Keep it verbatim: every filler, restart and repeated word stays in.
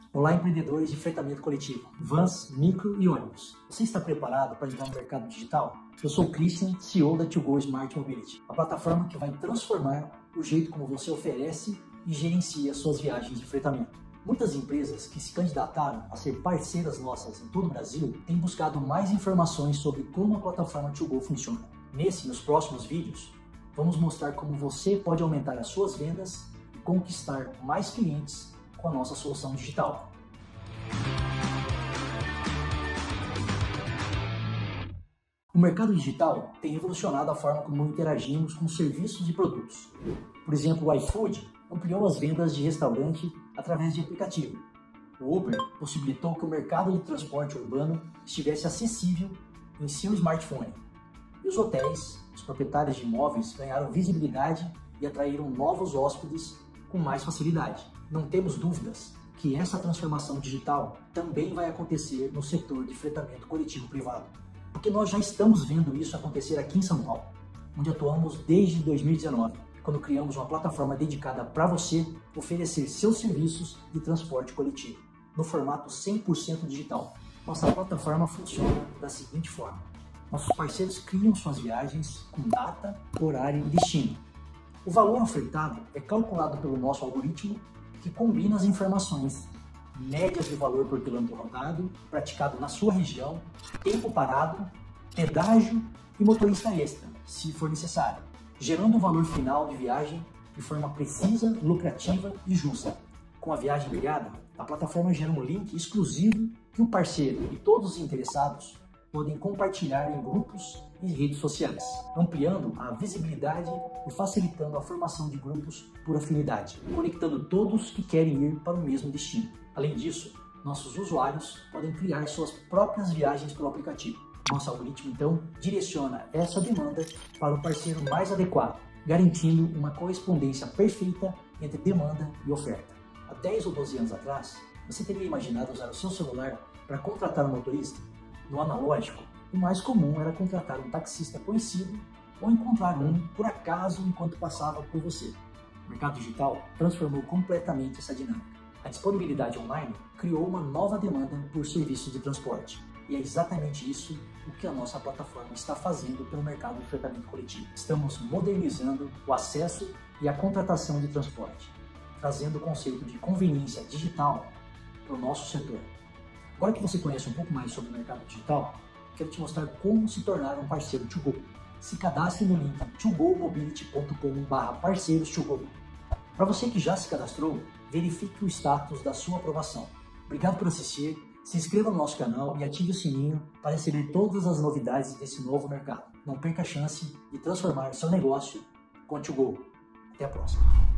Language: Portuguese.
Olá, empreendedores de fretamento coletivo, vans, micro e ônibus. Você está preparado para entrar no mercado digital? Eu sou o Christian, C E O da To Go Smart Mobility, a plataforma que vai transformar o jeito como você oferece e gerencia suas viagens de fretamento. Muitas empresas que se candidataram a ser parceiras nossas em todo o Brasil têm buscado mais informações sobre como a plataforma To Go funciona. Nesse e nos próximos vídeos, vamos mostrar como você pode aumentar as suas vendas e conquistar mais clientes com a nossa solução digital. O mercado digital tem revolucionado a forma como interagimos com serviços e produtos. Por exemplo, o iFood ampliou as vendas de restaurante através de aplicativo. O Uber possibilitou que o mercado de transporte urbano estivesse acessível em seu smartphone. E os hotéis, os proprietários de imóveis, ganharam visibilidade e atraíram novos hóspedes com mais facilidade. Não temos dúvidas que essa transformação digital também vai acontecer no setor de fretamento coletivo privado, porque nós já estamos vendo isso acontecer aqui em São Paulo, onde atuamos desde dois mil e dezenove, quando criamos uma plataforma dedicada para você oferecer seus serviços de transporte coletivo, no formato cem por cento digital. Nossa plataforma funciona da seguinte forma: nossos parceiros criam suas viagens com data, horário e destino. O valor ofertado é calculado pelo nosso algoritmo, que combina as informações, médias de valor por quilômetro rodado, praticado na sua região, tempo parado, pedágio e motorista extra, se for necessário, gerando um valor final de viagem de forma precisa, lucrativa e justa. Com a viagem criada, a plataforma gera um link exclusivo que o parceiro e todos os interessados podem compartilhar em grupos e redes sociais, ampliando a visibilidade e facilitando a formação de grupos por afinidade, conectando todos que querem ir para o mesmo destino. Além disso, nossos usuários podem criar suas próprias viagens pelo aplicativo. Nosso algoritmo, então, direciona essa demanda para o parceiro mais adequado, garantindo uma correspondência perfeita entre demanda e oferta. Há dez ou doze anos atrás, você teria imaginado usar o seu celular para contratar um motorista? No analógico, o mais comum era contratar um taxista conhecido ou encontrar um por acaso enquanto passava por você. O mercado digital transformou completamente essa dinâmica. A disponibilidade online criou uma nova demanda por serviços de transporte. E é exatamente isso o que a nossa plataforma está fazendo pelo mercado de fretamento coletivo. Estamos modernizando o acesso e a contratação de transporte, trazendo o conceito de conveniência digital para o nosso setor. Agora que você conhece um pouco mais sobre o mercado digital, quero te mostrar como se tornar um parceiro To Go. Se cadastre no link to go mobility ponto com barra parceiros To Go. Para você que já se cadastrou, verifique o status da sua aprovação. Obrigado por assistir, se inscreva no nosso canal e ative o sininho para receber todas as novidades desse novo mercado. Não perca a chance de transformar seu negócio com a To Go. Até a próxima.